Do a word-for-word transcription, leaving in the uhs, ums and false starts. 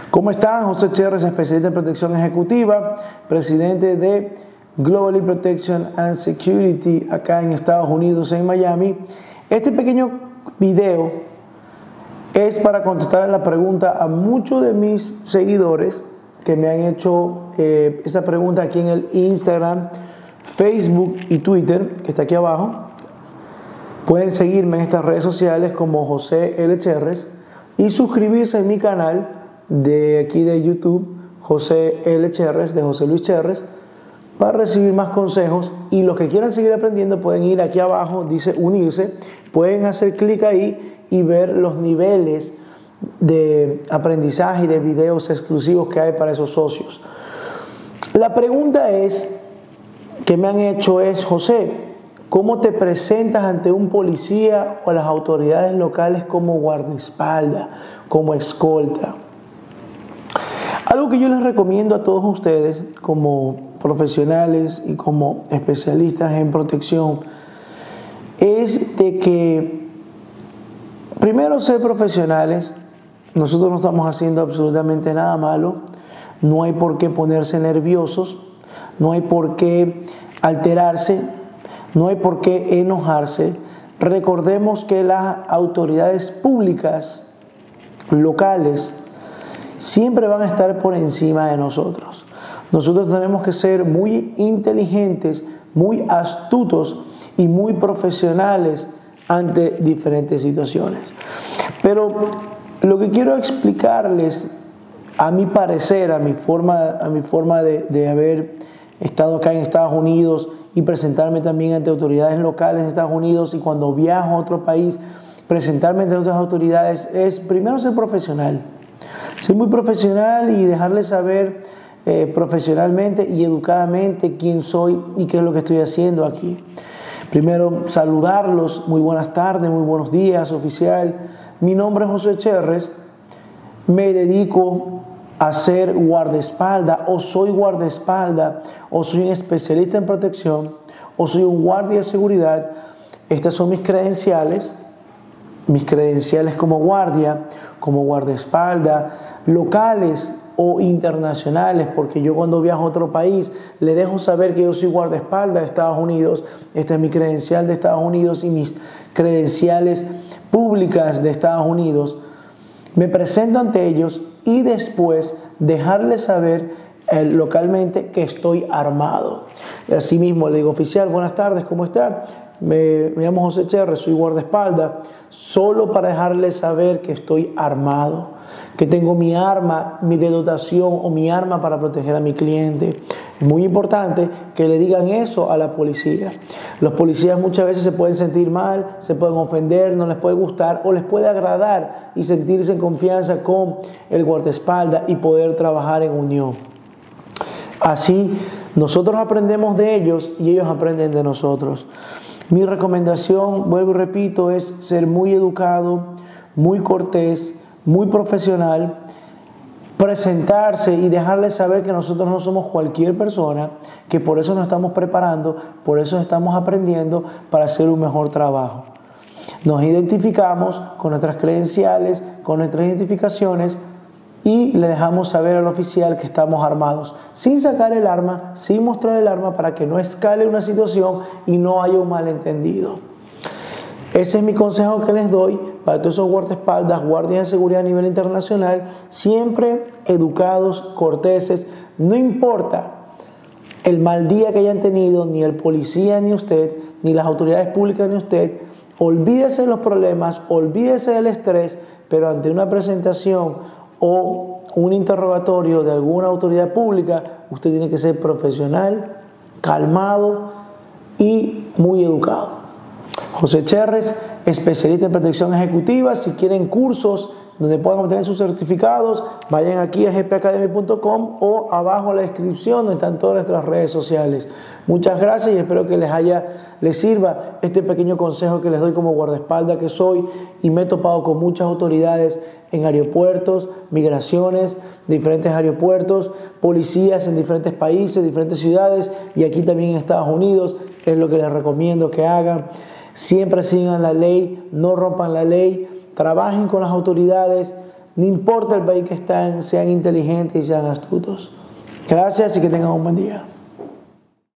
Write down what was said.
¿Cómo están? José Cherres, especialista en protección ejecutiva, presidente de Global Protection and Security acá en Estados Unidos, en Miami. Este pequeño video es para contestar la pregunta a muchos de mis seguidores que me han hecho eh, esa pregunta aquí en el Instagram, Facebook y Twitter, que está aquí abajo. Pueden seguirme en estas redes sociales como José L. Cherres y suscribirse en mi canal de aquí de YouTube, José L. Cherres, de José Luis Cherres, para recibir más consejos. Y los que quieran seguir aprendiendo pueden ir aquí abajo, dice unirse, pueden hacer clic ahí y ver los niveles de aprendizaje y de videos exclusivos que hay para esos socios. La pregunta es, que me han hecho es, José, ¿cómo te presentas ante un policía o a las autoridades locales como guardaespaldas, como escolta? Algo que yo les recomiendo a todos ustedes como profesionales y como especialistas en protección es de que primero ser profesionales. Nosotros no estamos haciendo absolutamente nada malo, no hay por qué ponerse nerviosos, no hay por qué alterarse, no hay por qué enojarse. Recordemos que las autoridades públicas locales siempre van a estar por encima de nosotros. Nosotros tenemos que ser muy inteligentes, muy astutos y muy profesionales ante diferentes situaciones. Pero lo que quiero explicarles, a mi parecer, a mi forma, a mi forma de, de haber estado acá en Estados Unidos y presentarme también ante autoridades locales de Estados Unidos, y cuando viajo a otro país, presentarme ante otras autoridades, es primero ser profesional. Ser muy profesional y dejarles saber eh, profesionalmente y educadamente quién soy y qué es lo que estoy haciendo aquí. Primero, saludarlos, muy buenas tardes, muy buenos días, oficial. Mi nombre es José Cherres, me dedico a ser guardaespaldas, o soy guardaespaldas, o soy un especialista en protección, o soy un guardia de seguridad. Estas son mis credenciales, mis credenciales como guardia, como guardaespaldas, locales o internacionales, porque yo cuando viajo a otro país le dejo saber que yo soy guardaespaldas de Estados Unidos. Esta es mi credencial de Estados Unidos y mis credenciales públicas de Estados Unidos. Me presento ante ellos y después dejarles saber eh, localmente que estoy armado. Asimismo le digo, oficial, buenas tardes, ¿cómo está? Me, me llamo José Cherres, soy guardaespaldas, solo para dejarles saber que estoy armado, que tengo mi arma, mi de dotación o mi arma para proteger a mi cliente. Es muy importante que le digan eso a la policía. Los policías muchas veces se pueden sentir mal, se pueden ofender, no les puede gustar o les puede agradar y sentirse en confianza con el guardaespaldas y poder trabajar en unión. Así nosotros aprendemos de ellos y ellos aprenden de nosotros. Mi recomendación, vuelvo y repito, es ser muy educado, muy cortés, muy profesional, presentarse y dejarles saber que nosotros no somos cualquier persona, que por eso nos estamos preparando, por eso estamos aprendiendo para hacer un mejor trabajo. Nos identificamos con nuestras credenciales, con nuestras identificaciones, y le dejamos saber al oficial que estamos armados, sin sacar el arma, sin mostrar el arma, para que no escale una situación y no haya un malentendido. Ese es mi consejo que les doy para todos esos guardaespaldas, guardias de seguridad a nivel internacional, siempre educados, corteses. No importa el mal día que hayan tenido, ni el policía ni usted, ni las autoridades públicas ni usted, olvídese de los problemas, olvídese del estrés, pero ante una presentación o un interrogatorio de alguna autoridad pública, usted tiene que ser profesional, calmado y muy educado. José Cherres, especialista en protección ejecutiva. Si quieren cursos donde puedan obtener sus certificados, vayan aquí a g p academy punto com o abajo en la descripción donde están todas nuestras redes sociales. Muchas gracias y espero que les haya, les sirva este pequeño consejo que les doy como guardaespaldas que soy, y me he topado con muchas autoridades en aeropuertos, migraciones, diferentes aeropuertos, policías en diferentes países, diferentes ciudades, y aquí también en Estados Unidos. Es lo que les recomiendo que hagan. Siempre sigan la ley, no rompan la ley, trabajen con las autoridades, no importa el país que están, sean inteligentes y sean astutos. Gracias y que tengan un buen día.